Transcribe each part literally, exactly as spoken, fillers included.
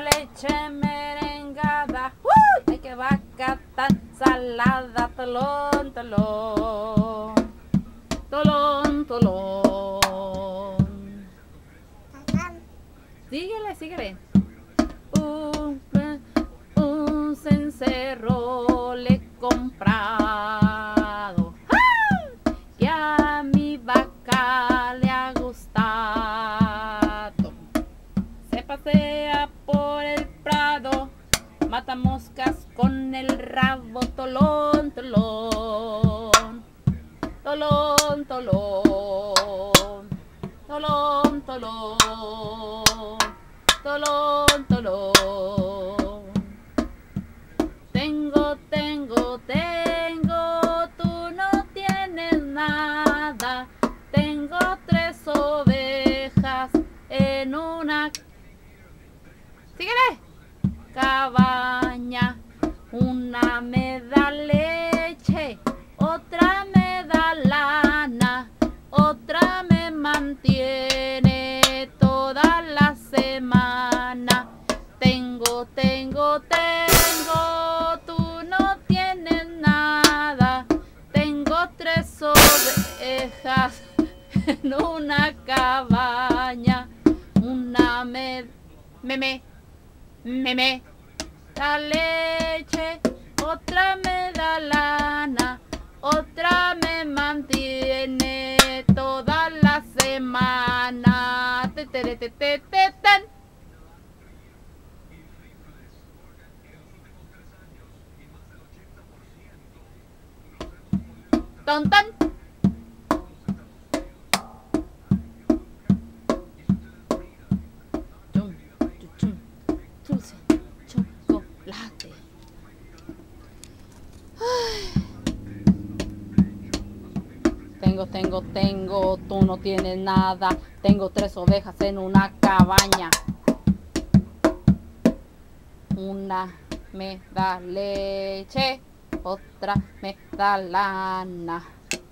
leche merengada. ¡Uh! Ay, que vaca tan salada. Tolón, tolón. Tolón, tolón. Síguele, síguele. Un, un cencerro le he comprado. ¡Ah! Que a mi vaca le ha gustado. Se pasea por el prado, mata moscas con el rabo. Tolón, tolón. Tolón, tolón. Tolón, tolón. Tolón, tolón. Tengo, tengo, tengo, tú no tienes nada. Tengo tres ovejas en una... ¡Síguele! Cabaña. Una me da leche, otra me da lana, otra me mantiene toda la semana. Tengo, tengo, tengo, tú no tienes nada. Tengo tres ovejas en una cabaña. Una me, me, me, me, me da leche, otra me da lana, otra me mantiene toda la semana. Te, te, te, te, te, te, ten. Ton, ton. Chum, chum, dulce chocolate. Ay. Tengo, tengo, tengo, tú no tienes nada. Tengo tres ovejas en una cabaña. Una me da leche, otra me da lana.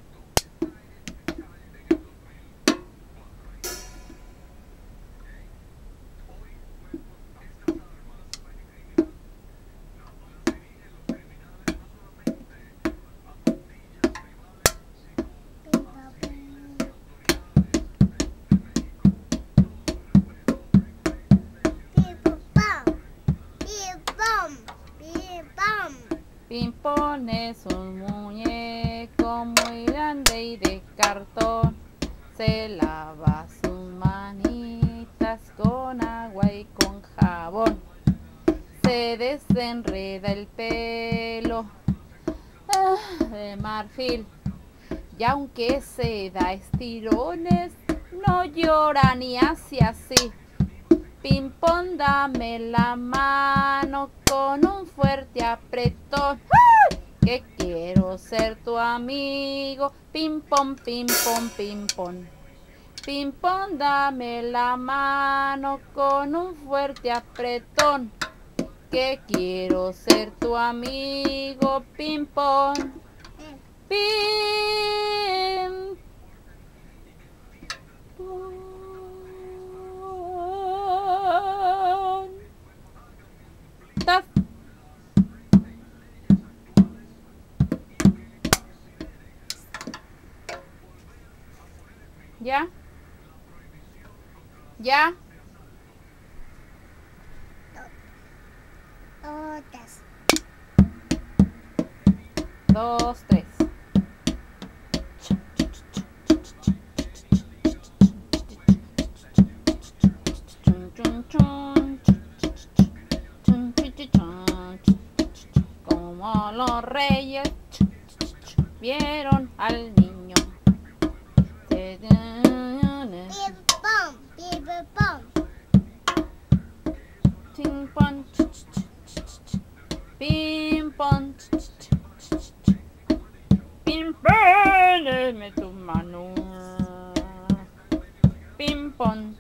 Pimpón es un muñeco muy grande y de cartón. Se lava sus manitas con agua y con jabón. Se desenreda el pelo ah, de marfil. Y aunque se da estirones, no llora ni hace así. Pimpón, dame la mano con un fuerte apretón. ¡Ah! Que quiero ser tu amigo. Pimpón, pimpón, pimpón. Pimpón, dame la mano con un fuerte apretón. Que quiero ser tu amigo. Pimpón. Pim. ¿Ya? ¿Ya? Otras. Dos, tres. Como los reyes vieron al niño. Pim pom, pim pom. Pim pom, pim pom, dame tu mano. Pim pom.